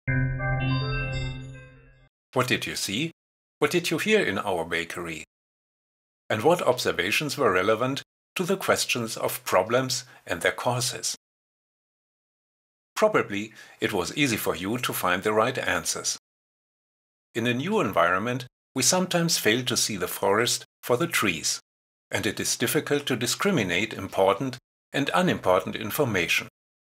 What did you see? What did you hear in our bakery? And what observations were relevant to the questions of problems and their causes? Probably it was easy for you to find the right answers. In a new environment, we sometimes fail to see the forest for the trees, and it is difficult to discriminate important and unimportant information.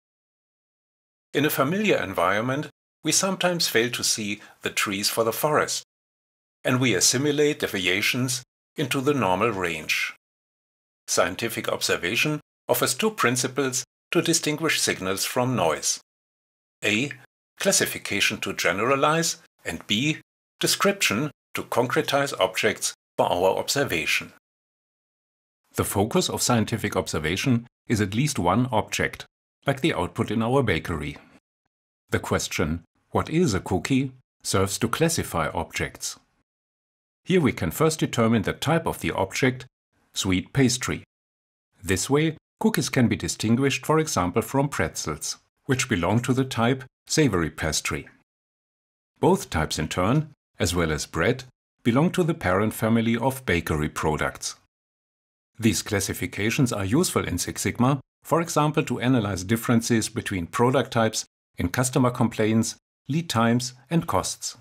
In a familiar environment, we sometimes fail to see the trees for the forest, and we assimilate deviations into the normal range. Scientific observation offers two principles to distinguish signals from noise. A. Classification to generalize, and B. Description to concretize objects for our observation. The focus of scientific observation is at least one object, like the output in our bakery. The question, what is a cookie, serves to classify objects. Here we can first determine the type of the object, sweet pastry. This way, cookies can be distinguished, for example, from pretzels, which belong to the type savory pastry. Both types in turn, as well as bread, belong to the parent family of bakery products. These classifications are useful in Six Sigma, for example, to analyze differences between product types in customer complaints, lead times, and costs.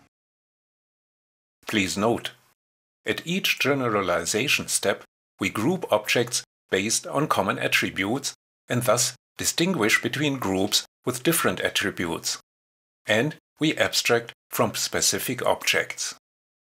Please note, at each generalization step, we group objects based on common attributes and thus distinguish between groups with different attributes, and we abstract from specific objects.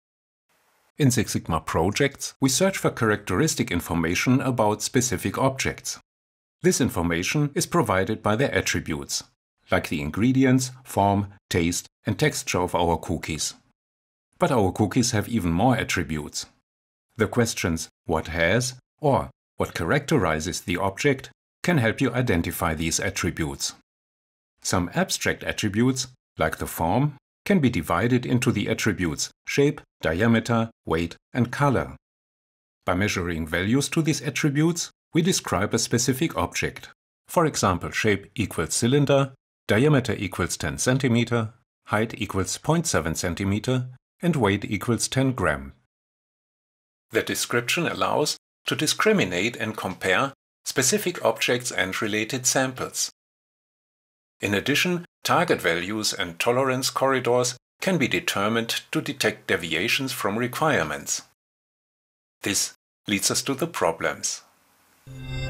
In Six Sigma projects, we search for characteristic information about specific objects. This information is provided by their attributes, like the ingredients, form, taste, and texture of our cookies. But our cookies have even more attributes. The questions what has or what characterizes the object can help you identify these attributes. Some abstract attributes, like the form, can be divided into the attributes shape, diameter, weight, and color. By measuring values to these attributes, we describe a specific object. For example, shape equals cylinder, diameter equals 10 cm, height equals 0.7 cm, and weight equals 10 gram. The description allows to discriminate and compare specific objects and related samples. In addition, target values and tolerance corridors can be determined to detect deviations from requirements. This leads us to the problems.